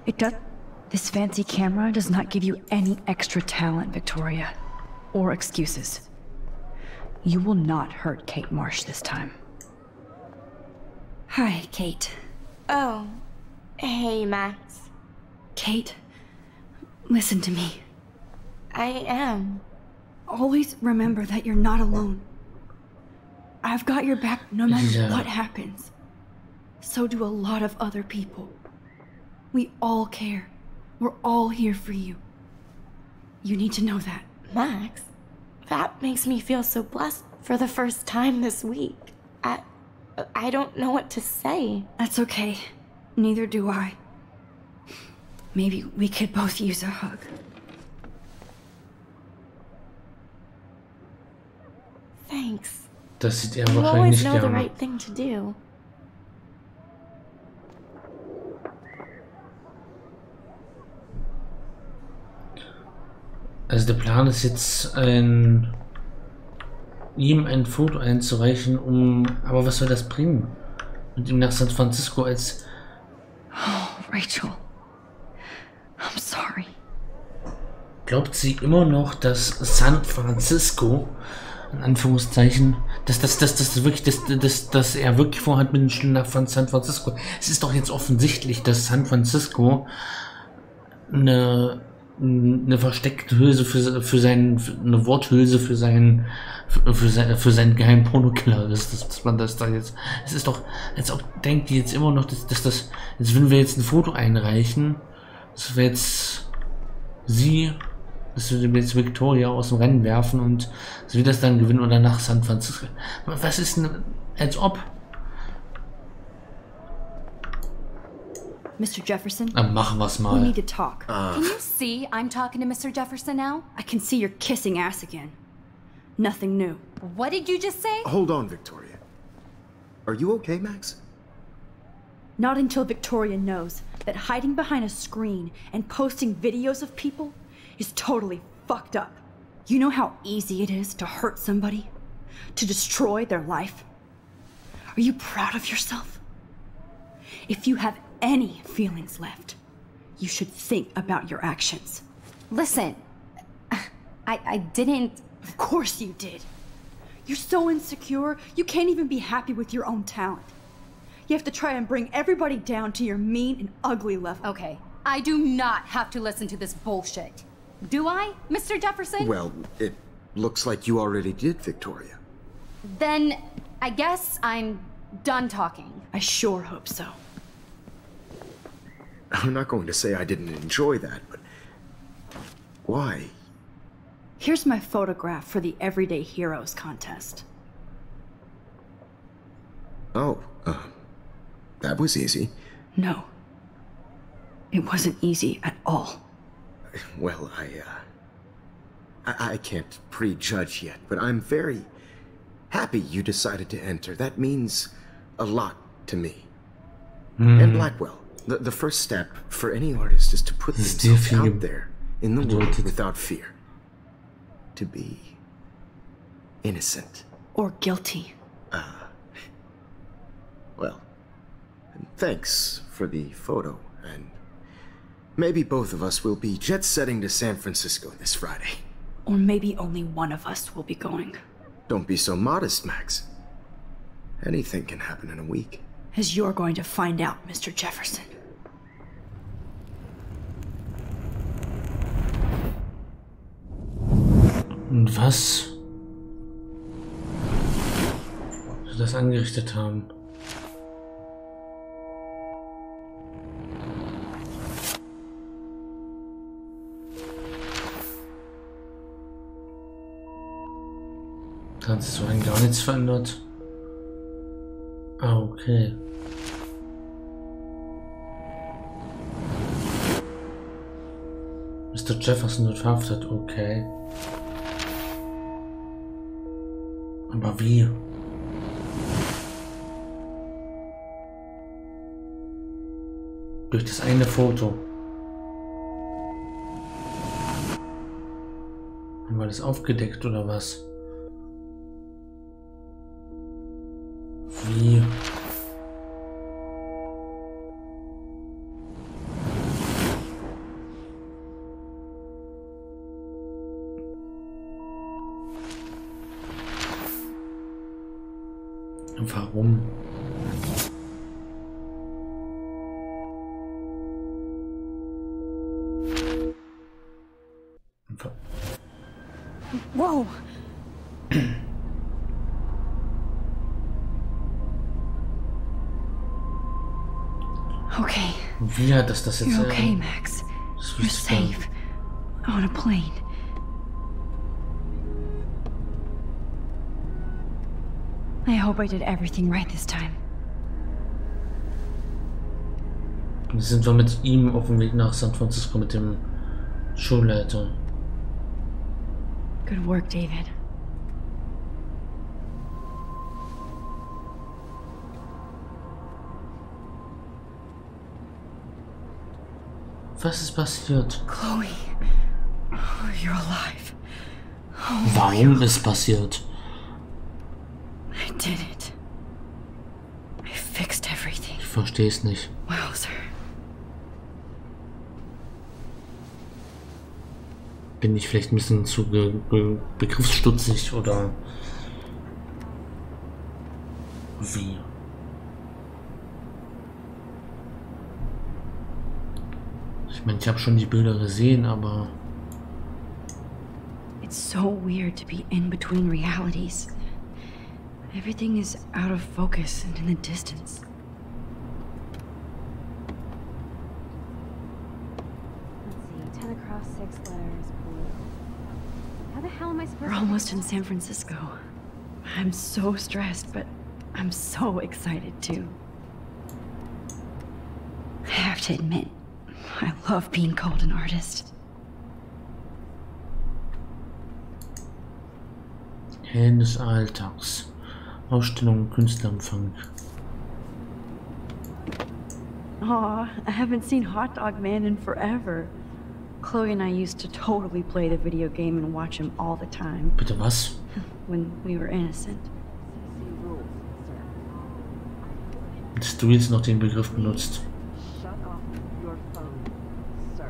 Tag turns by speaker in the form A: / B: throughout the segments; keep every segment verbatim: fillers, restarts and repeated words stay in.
A: It does. This fancy camera does not give you any extra talent, Victoria. Or excuses. You will not hurt Kate Marsh this time. Hi, Kate.
B: Oh. Hey, Max.
A: Kate, listen to me.
B: I am.
A: Always remember that you're not alone. I've got your back no matter
C: Yeah.
A: what happens. So do a lot of other people. We all care. We're all here for you. You need to know that.
B: Max, that makes me feel so blessed for the first time this week. I... I don't know what to say.
A: That's okay. Neither do I. Maybe we could both use a hug.
B: Thanks.
C: Das sieht er
B: You
C: wahrscheinlich
B: always
C: nicht
B: know the
C: gerne.
B: right thing to do.
C: Also der Plan ist jetzt, ein, ihm ein Foto einzureichen, um... Aber was soll das bringen? Mit ihm nach San Francisco als...
A: Oh, Rachel. I'm sorry.
C: Glaubt sie immer noch, dass San Francisco, in Anführungszeichen, dass, dass, dass, dass, wirklich, dass, dass, dass er wirklich vorhat mit den Schlitten nach San Francisco? Es ist doch jetzt offensichtlich, dass San Francisco eine... eine versteckte Hülse für, für seinen, eine Worthülse für seinen, für, für, sein, für seinen geheimen Pornokiller ist, dass, dass man das da jetzt, es ist doch, als ob denkt die jetzt immer noch, dass, dass das, jetzt wenn wir jetzt ein Foto einreichen, dass wir jetzt sie, dass wir jetzt Victoria aus dem Rennen werfen und sie wird das dann gewinnen oder nach San Francisco. Was ist denn, als ob?
A: Mister Jefferson,
C: Dann machen wir's
A: we
C: mal.
A: need to talk.
D: Can you see I'm talking to Mister Jefferson now?
A: I can see you're kissing ass again. Nothing new.
D: What did you just say?
E: Hold on, Victoria. Are you okay, Max?
A: Not until Victoria knows that hiding behind a screen and posting videos of people is totally fucked up. You know how easy it is to hurt somebody? To destroy their life? Are you proud of yourself? If you have any feelings left, you should think about your actions.
D: Listen, I, I didn't...
A: Of course you did. You're so insecure, you can't even be happy with your own talent. You have to try and bring everybody down to your mean and ugly level.
D: Okay, I do not have to listen to this bullshit. Do I, Mister Jefferson?
E: Well, it looks like you already did, Victoria.
D: Then I guess I'm done talking.
A: I sure hope so.
E: I'm not going to say I didn't enjoy that, but why?
A: Here's my photograph for the Everyday Heroes contest.
E: Oh, uh, that was easy.
A: No. It wasn't easy at all.
E: Well, I, uh... I, I can't prejudge yet, but I'm very happy you decided to enter. That means a lot to me.
C: Mm.
E: And Blackwell. The, the first step for any artist is to put
C: Sehr
E: themselves
C: viel
E: out there in the world
C: bedeutet.
E: without fear. To be innocent.
A: Or guilty.
E: Well, thanks for the photo, and maybe both of us will be jet-setting to San Francisco this Friday.
A: Or maybe only one of us will be going.
E: Don't be so modest, Max. Anything can happen in a week.
A: As you're going to find out, Mister Jefferson.
C: Und was? Sie das angerichtet haben. Hat sich so ein gar nichts verändert. Ah, okay. Mister Jefferson wird verhaftet, okay. Aber wie? Durch das eine Foto. Haben wir das aufgedeckt oder was? Wie? Warum?
A: Whoa! Okay.
C: Wie hat das das jetzt?
A: You're okay,
C: äh,
A: Max.
C: das
A: You're
C: wusste ich gar nicht.
A: safe. On a plane. I hope I did everything right this time.
C: Jetzt sind wir mit ihm auf dem Weg nach San Francisco mit dem Schulleiter.
A: Good work, David.
C: Was ist passiert?
A: Chloe. Oh, you're alive.
C: Warum ist passiert?
A: I did it. I fixed everything.
C: Ich verstehe es nicht.
A: Wow, sir.
C: Bin ich vielleicht ein bisschen zu be be begriffsstutzig oder wie? Ich meine, ich habe schon die Bilder gesehen, aber
A: It's so weird to be in between realities. Everything is out of focus and in the distance.
F: Let's see, ten across, six letters, blue. How the hell am I supposed
A: We're
F: to...
A: almost in San Francisco. I'm so stressed, but I'm so excited too. I have to admit, I love being called an artist.
C: Helden des Alltags. Ausstellung Künstlerempfang.
A: Aw, I haven't seen Hot Dog Man in forever. Chloe and I used to totally play the video game and watch him all the time
C: Bitte was?
A: when we were innocent.
C: Dass du jetzt noch den Begriff benutzt.
F: Shut off your phone, sir.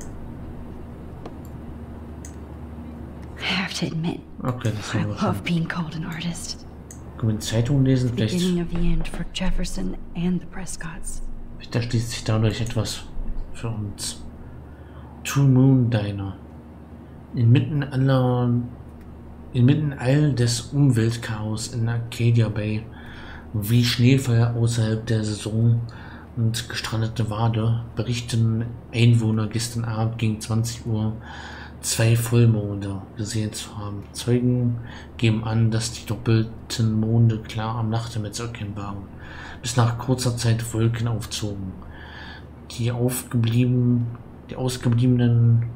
A: I have to admit,
C: Okay, das
A: I
C: haben wir
A: love
C: schon.
A: being called an artist.
C: Können wir die Zeitung lesen? Vielleicht,
A: Beginning of the end for Jefferson and the Prescotts.
C: vielleicht erschließt sich dadurch etwas für uns. True Moon Diner. Inmitten aller, inmitten all des Umweltchaos in Arcadia Bay, wie Schneefall außerhalb der Saison und gestrandete Wale, berichten Einwohner gestern Abend gegen zwanzig Uhr zwei Vollmonde gesehen zu haben. Zeugen geben an, dass die doppelten Monde klar am Nachthimmel zu erkennen waren, bis nach kurzer Zeit Wolken aufzogen. Die aufgeblieben, die ausgebliebenen,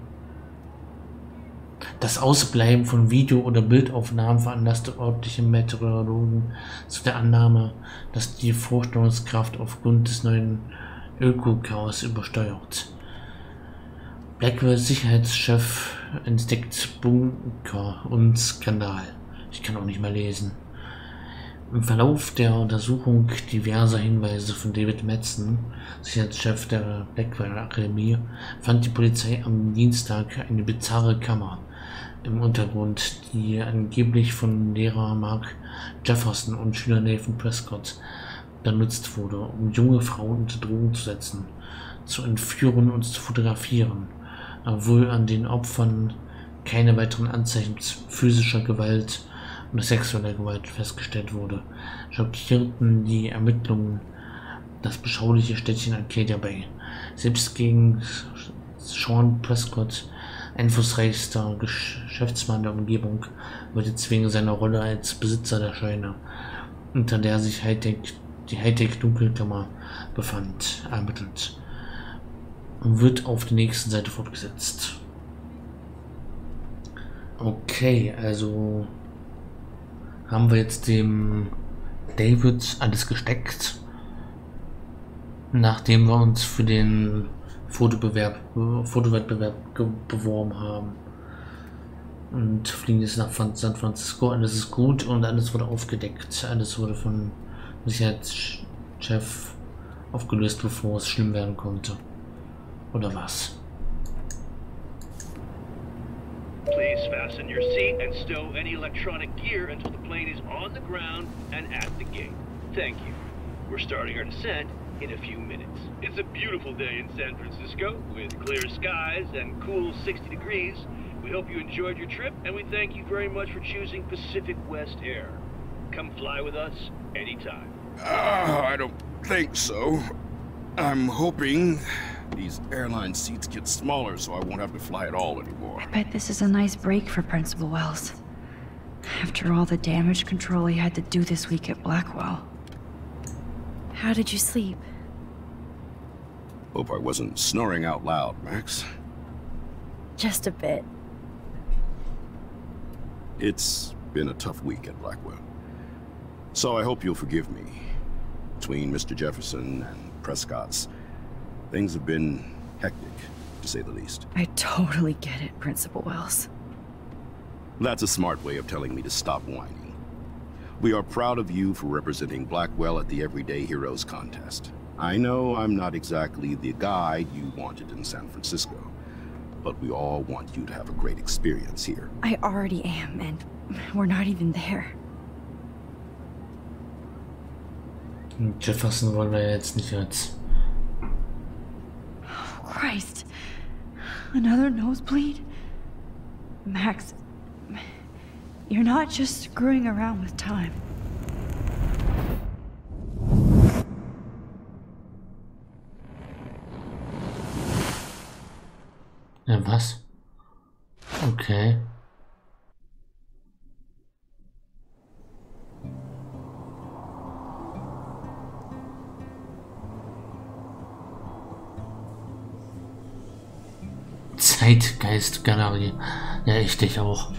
C: das Ausbleiben von Video- oder Bildaufnahmen veranlasste örtliche Meteorologen zu der Annahme, dass die Vorstellungskraft aufgrund des neuen Öko-Chaos übersteuert. Blackwells Sicherheitschef entdeckt Bunker und Skandal. Ich kann auch nicht mehr lesen. Im Verlauf der Untersuchung diverser Hinweise von David Madsen, Sicherheitschef der Blackwell Akademie, fand die Polizei am Dienstag eine bizarre Kammer im Untergrund, die angeblich von Lehrer Mark Jefferson und Schüler Nathan Prescott benutzt wurde, um junge Frauen unter Drogen zu setzen, zu entführen und zu fotografieren. Obwohl an den Opfern keine weiteren Anzeichen physischer Gewalt oder sexueller Gewalt festgestellt wurde, schockierten die Ermittlungen das beschauliche Städtchen Arcadia Bay. Selbst gegen Sean Prescott, einflussreichster Geschäftsmann der Umgebung, wird jetzt wegen seiner Rolle als Besitzer der Scheune, unter der sich Hightech, die Hightech-Dunkelkammer befand, ermittelt und wird auf der nächsten Seite fortgesetzt. Okay, also haben wir jetzt dem David alles gesteckt, nachdem wir uns für den Fotobewerb, Fotowettbewerb beworben haben. Und fliegen jetzt nach San Francisco, alles ist gut und alles wurde aufgedeckt. Alles wurde von Sicherheitschef aufgelöst, bevor es schlimm werden konnte. Oder was?
G: Please fasten your seat and stow any electronic gear until the plane is on the ground and at the gate. Thank you. We're starting our descent in a few minutes. It's a beautiful day in San Francisco with clear skies and cool sixty degrees. We hope you enjoyed your trip, and we thank you very much for choosing Pacific West Air. Come fly with us anytime.
H: Uh, I don't think so. I'm hoping these airline seats get smaller so I won't have to fly at all anymore.
A: I bet this is a nice break for Principal Wells. After all the damage control he had to do this week at Blackwell. How did you sleep?
H: Hope I wasn't snoring out loud, Max.
A: Just a bit.
H: It's been a tough week at Blackwell. So I hope you'll forgive me. Between Mister Jefferson and Prescott's, things have been hectic, to say the least.
A: I totally get it, Principal Wells.
H: That's a smart way of telling me to stop whining. We are proud of you for representing Blackwell at the Everyday Heroes contest. I know I'm not exactly the guide you wanted in San Francisco, but we all want you to have a great experience here.
A: I already am, and we're not even there.
C: Jefferson wollen wir jetzt nicht jetzt.
A: Oh, Christ. Another nosebleed? Max, you're not just screwing around with time.
C: Ja, was? Okay. Zeitgeistgalerie. Ja, ich dich auch.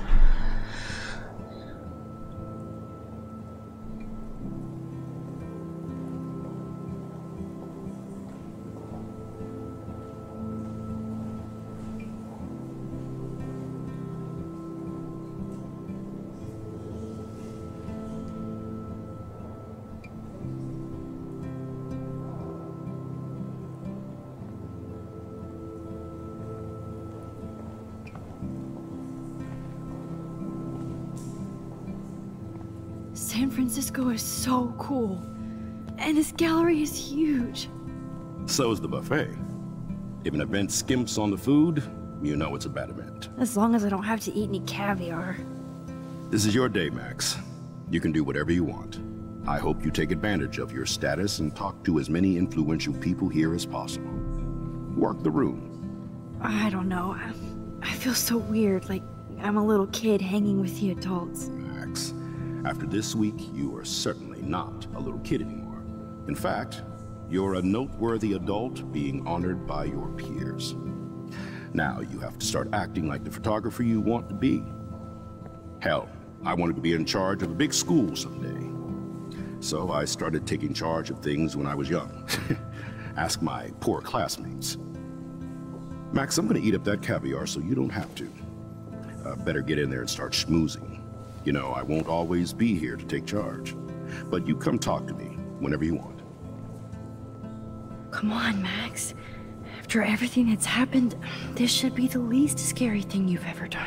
A: San Francisco is so cool. And this gallery is huge.
H: So is the buffet. If an event skimps on the food, you know it's a bad event.
A: As long as I don't have to eat any caviar.
H: This is your day, Max. You can do whatever you want. I hope you take advantage of your status and talk to as many influential people here as possible. Work the room.
A: I don't know. I, I feel so weird, like I'm a little kid hanging with the adults.
H: Max, after this week, you are certainly not a little kid anymore. In fact, you're a noteworthy adult being honored by your peers. Now you have to start acting like the photographer you want to be. Hell, I wanted to be in charge of a big school someday. So I started taking charge of things when I was young. Ask my poor classmates. Max, I'm gonna eat up that caviar so you don't have to. Uh, better get in there and start schmoozing. You know, I won't always be here to take charge. But you come talk to me whenever you want.
A: Come on, Max. After everything that's happened, this should be the least scary thing you've ever done.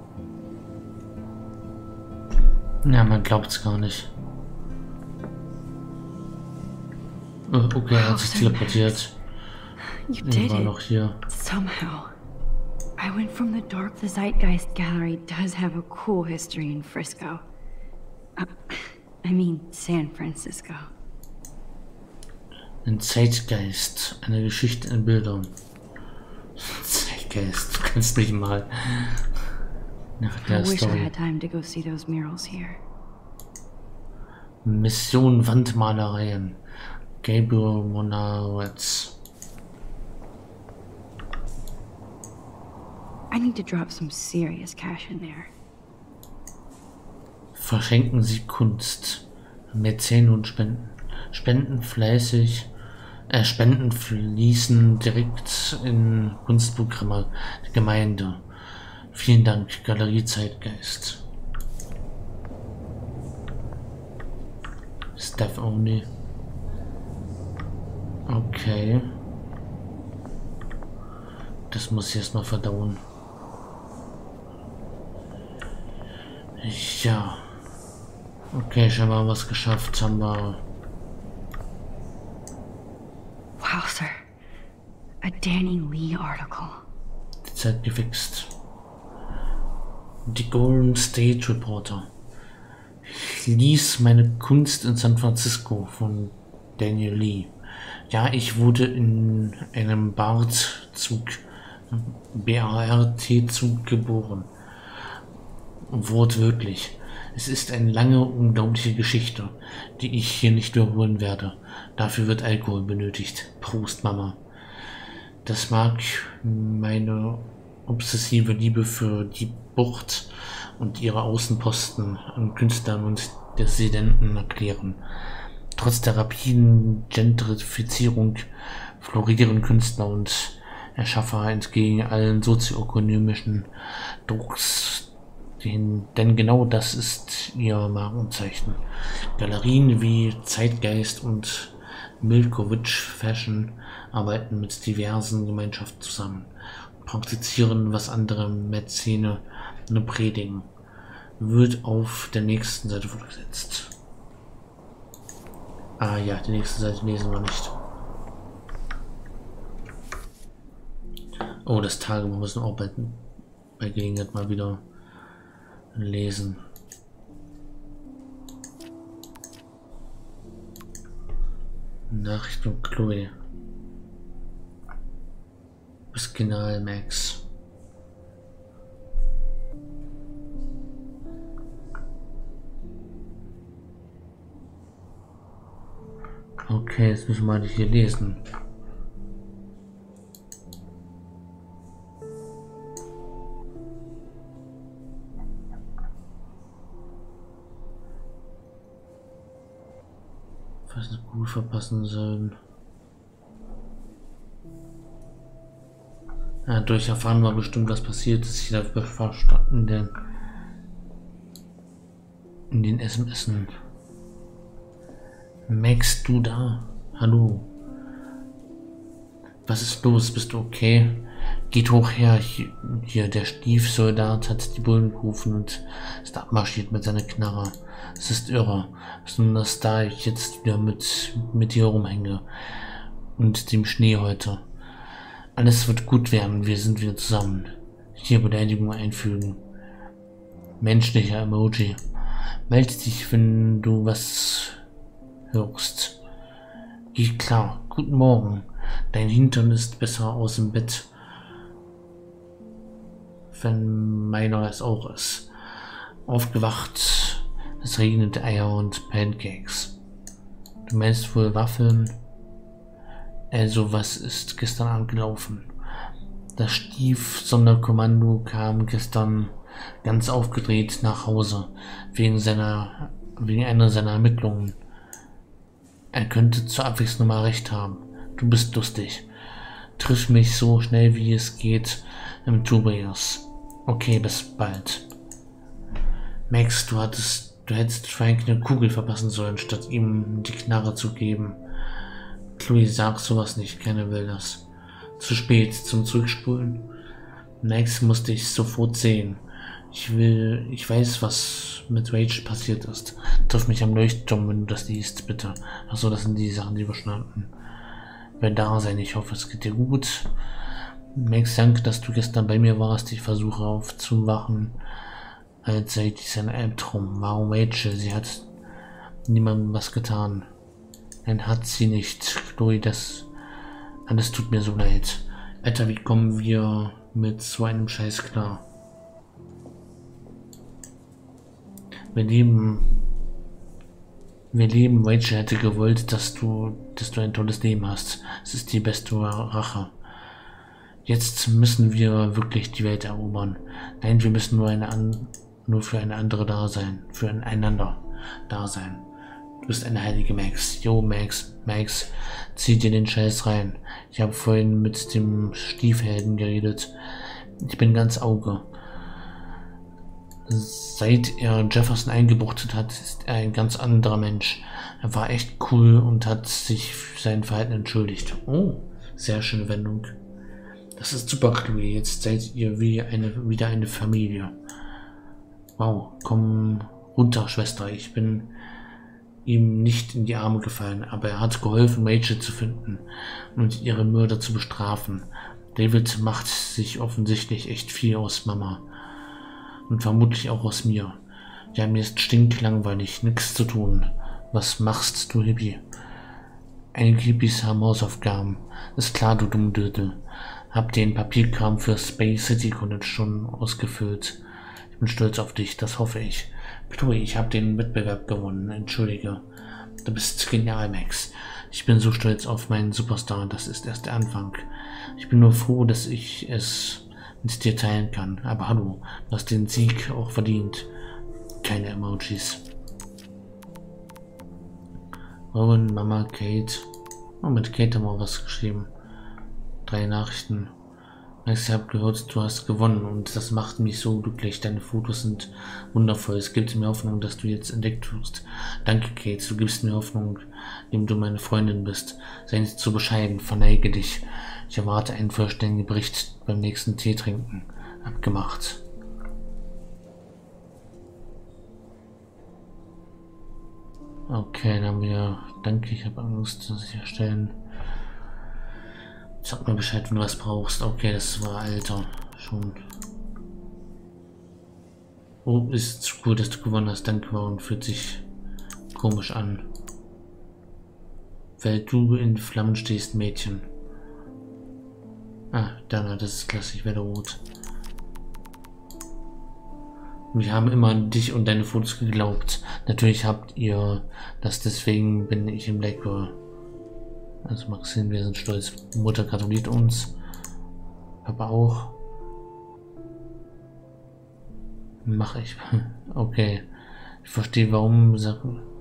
C: Ja, man glaubt's gar nicht. Oh, okay, er hat sich teleportiert.
A: You did
C: war
A: it.
C: noch hier.
A: Somehow. I went from the dark. The Zeitgeist Gallery does have a cool history in Frisco. Uh, I mean, San Francisco.
C: Ein Zeitgeist, eine Geschichte in Bildern. Zeitgeist, du kannst mich mal nach der
A: I wish I
C: Story.
A: had time to go see those murals here.
C: Mission Wandmalereien. Gabriel Monarez.
A: I need to drop some serious cash in there.
C: Verschenken Sie Kunst. Mäzen und Spenden. Spenden fleißig. Äh, Spenden fließen direkt in Kunstprogramme der Gemeinde. Vielen Dank, Galerie Zeitgeist. Staff only. Okay. Das muss ich erstmal verdauen. Ja. Okay, scheinbar haben wir es geschafft. Haben wir
A: sir. A Danny Lee article.
C: Die Zeit gefixt. Die Golden State Reporter. Ich ließ meine Kunst in San Francisco von Daniel Lee. Ja, ich wurde in einem BART-Zug, B A R T-Zug geboren. Wortwörtlich. Es ist eine lange, unglaubliche Geschichte, die ich hier nicht wiederholen werde. Dafür wird Alkohol benötigt. Prost, Mama. Das mag meine obsessive Liebe für die Bucht und ihre Außenposten an Künstlern und Dissidenten erklären. Trotz der rapiden Gentrifizierung florieren Künstler und Erschaffer entgegen allen sozioökonomischen Drucks, den, denn genau das ist ihr Markenzeichen. Galerien wie Zeitgeist und Milkovich Fashion arbeiten mit diversen Gemeinschaften zusammen und praktizieren, was andere Mäzene nur predigen. Wird auf der nächsten Seite fortgesetzt. Ah ja, die nächste Seite lesen wir nicht. Oh, das Tagebuch müssen wir auch bei, bei Gelegenheit mal wieder lesen. Nachricht von Chloe. Bis General Max. Okay, jetzt müssen wir mal hier lesen. Was nicht gut verpassen sollen. Ja, durch erfahren wir bestimmt, was passiert ist. Ich dafür verstanden in den in den S M S. Max, du da? Hallo. Was ist los? Bist du okay? Geht hoch her. Hier, hier der Stiefsoldat hat die Bullen gerufen und ist abmarschiert mit seiner Knarre. Es ist irre. Besonders da ich jetzt wieder mit, mit dir rumhänge. Und dem Schnee heute. Alles wird gut werden. Wir sind wieder zusammen. Hier Beleidigung einfügen. Menschlicher Emoji. Melde dich, wenn du was hörst. Geh klar. Guten Morgen. Dein Hintern ist besser aus dem Bett. Wenn meiner es auch ist. Aufgewacht. Es regnet Eier und Pancakes. Du meinst wohl Waffeln? Also was ist gestern Abend gelaufen? Das Stief-Sonderkommando kam gestern ganz aufgedreht nach Hause. Wegen seiner, wegen einer seiner Ermittlungen. Er könnte zur Abwechslung mal recht haben. Du bist lustig. Triff mich so schnell wie es geht im Tobias. Okay, bis bald. Max, du hattest, du hättest Frank eine Kugel verpassen sollen, statt ihm die Knarre zu geben. Chloe, sag sowas nicht, keiner will das. Zu spät zum Zurückspulen. Max musste ich sofort sehen. Ich will, ich weiß, was mit Rachel passiert ist. Triff mich am Leuchtturm, wenn du das liest, bitte. Achso, das sind die Sachen, die wir schon hatten. Wer da sein, ich hoffe, es geht dir gut. Max, danke, dass du gestern bei mir warst. Ich versuche aufzuwachen, als sei dies ein Albtraum. Warum Rachel? Sie hat niemandem was getan. Nein, hat sie nicht. Chloe, das alles tut mir so leid. Alter, wie kommen wir mit so einem Scheiß klar? Wir leben, wir leben, Rachel hätte gewollt, dass du, dass du ein tolles Leben hast. Es ist die beste Rache. Jetzt müssen wir wirklich die Welt erobern. Nein, wir müssen nur eine an, nur für eine andere da sein, für ein einander da sein. Du bist eine heilige Max. Jo, Max, Max, zieh dir den Scheiß rein. Ich habe vorhin mit dem Stiefhelden geredet. Ich bin ganz Auge. Seit er Jefferson eingebuchtet hat, ist er ein ganz anderer Mensch. Er war echt cool und hat sich für sein Verhalten entschuldigt. Oh, sehr schöne Wendung. Das ist super, Chloe. Jetzt seid ihr wie eine, wieder eine Familie. Wow, komm runter, Schwester. Ich bin ihm nicht in die Arme gefallen, aber er hat geholfen, Rachel zu finden und ihre Mörder zu bestrafen. David macht sich offensichtlich echt viel aus Mama. Und vermutlich auch aus mir. Ja, mir ist stinklangweilig, nichts zu tun. Was machst du, Hippie? Einige Hippies haben Hausaufgaben. Ist klar, du Dummdödel. Hab den Papierkram für Space City College schon ausgefüllt. Ich bin stolz auf dich, das hoffe ich. Chloe, ich habe den Wettbewerb gewonnen. Entschuldige. Du bist genial, Max. Ich bin so stolz auf meinen Superstar. Das ist erst der Anfang. Ich bin nur froh, dass ich es mit dir teilen kann. Aber hallo, du hast den Sieg auch verdient. Keine Emojis. Owen, Mama, Kate. Oh, mit Kate haben wir was geschrieben. Drei Nachrichten. Ich habe gehört, du hast gewonnen und das macht mich so glücklich. Deine Fotos sind wundervoll. Es gibt mir Hoffnung, dass du jetzt entdeckt wirst. Danke, Kate. Du gibst mir Hoffnung, indem du meine Freundin bist. Sei nicht zu bescheiden. Verneige dich. Ich erwarte einen vollständigen Bericht beim nächsten Tee trinken. Abgemacht. Okay, dann haben wir... Danke, ich habe Angst, dass ich erstellen... Sag mir Bescheid, wenn du was brauchst. Okay, das war Alter. Schon. Oh, ist cool, dass du gewonnen hast. Danke, und fühlt sich komisch an. Weil du in Flammen stehst, Mädchen. Ah, Dana, das ist klasse. Ich werde rot. Wir haben immer an dich und deine Fotos geglaubt. Natürlich habt ihr das, deswegen bin ich in Blackwell. Also Maxine, wir sind stolz. Mutter gratuliert uns. Papa auch. Mache ich. Okay. Ich verstehe, warum. Sag...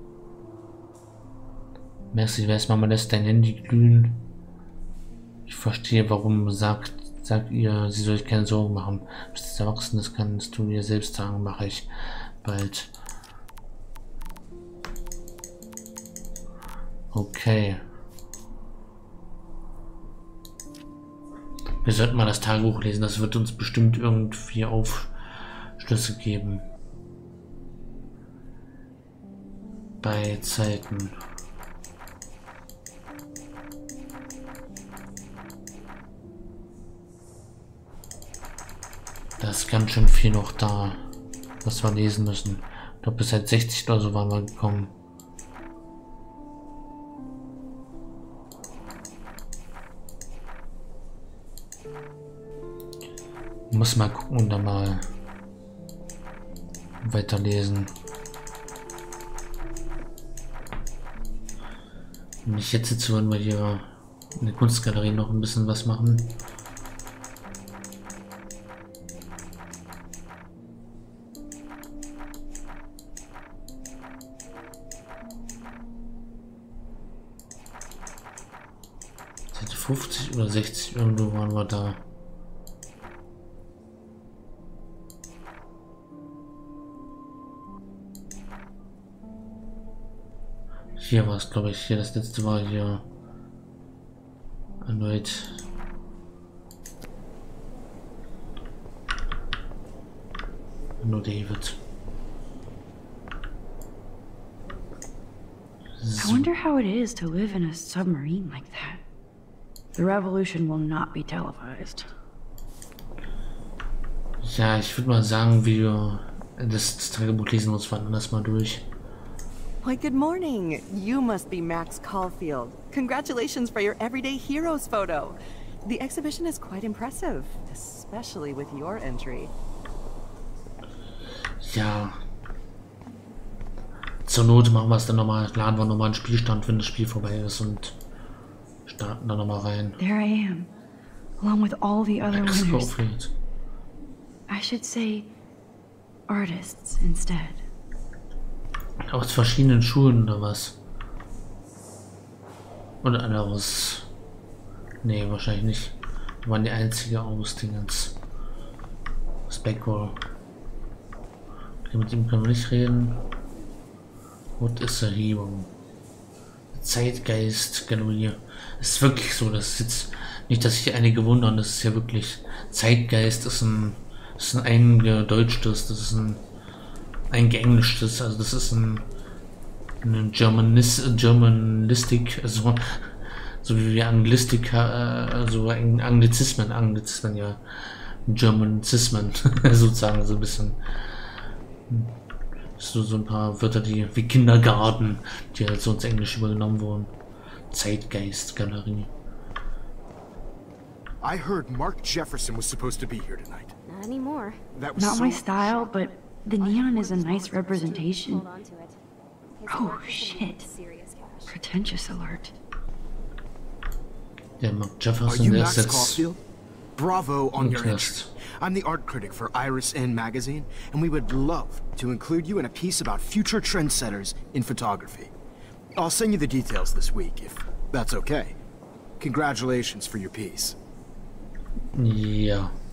C: Merci, ich weiß, Mama lässt dein Handy glühen. Ich verstehe, warum sagt, sagt ihr, sie soll sich keine Sorgen machen. Bist du erwachsen, das kannst du mir selbst sagen, mache ich bald. Okay. Wir sollten mal das Tagebuch lesen, das wird uns bestimmt irgendwie Aufschlüsse geben. Bei Zeiten. Da ist ganz schön viel noch da, was wir lesen müssen. Ich glaube, bis seit sechzig oder so waren wir gekommen. Ich muss mal gucken und dann mal weiterlesen. Um nicht jetzt zu hören, weil hier in der Kunstgalerie noch ein bisschen was machen. Seite fünfzig oder sechzig, irgendwo waren wir da. Hier war es, glaube ich. Hier, das letzte war hier erneut. Nur David.
A: I wonder how it is to live in a submarine like that. The revolution will not be televised.
C: Ja, ich würde mal sagen, wir das Tagebuch lesen uns wann anders mal durch.
I: Why, good morning. You must be Max Caulfield. Congratulations for your Everyday Heroes photo. The exhibition is quite impressive, especially with your entry.
C: Ja. Zur Not machen wir es dann nochmal, laden wir nochmal einen Spielstand, wenn das Spiel vorbei ist und starten dann nochmal rein.
A: There I am, along with all the other
C: Max
A: winners.
C: Caulfield.
A: I should say artists instead.
C: Aus verschiedenen Schulen oder was? Oder alle aus... Nee, wahrscheinlich nicht. Wir waren die einzige aus Dingens. Aus Blackwell. Okay, mit ihm können wir nicht reden. What is a hero? Zeitgeist-Galerie. Es ist wirklich so, das ist jetzt nicht, dass sich einige wundern, das ist ja wirklich... Zeitgeist ist ein... Das ist ein eingedeutschtes, das ist ein... Eingeenglischtes, also das ist ein Eine Germanis Germanistik, also so wie wir Anglistik, also Anglizismen, Anglizismen, ja, Germanizismen, sozusagen so ein bisschen. So, so ein paar Wörter, die wie Kindergarten, die halt so ins Englische übergenommen wurden. Zeitgeist-Galerie.
J: I heard Mark Jefferson was supposed to be here tonight.
F: Not anymore.
J: That was
A: Not
J: so
A: my style, but the neon is a nice representation.
F: Hold on to it. His
A: Oh,
F: work is
A: shit.
F: serious cash.
A: Pretentious alert.
C: Der Mark
J: Are
C: Jefferson,
J: you
C: der
J: Max
C: ist jetzt
J: Caulfield? Bravo on your entry.
C: Knast.
J: I'm the art critic for Iris N magazine, and we would love to include you in a piece about future trendsetters in photography. I'll send you the details this week, if that's okay. Congratulations for your piece.
C: Ja.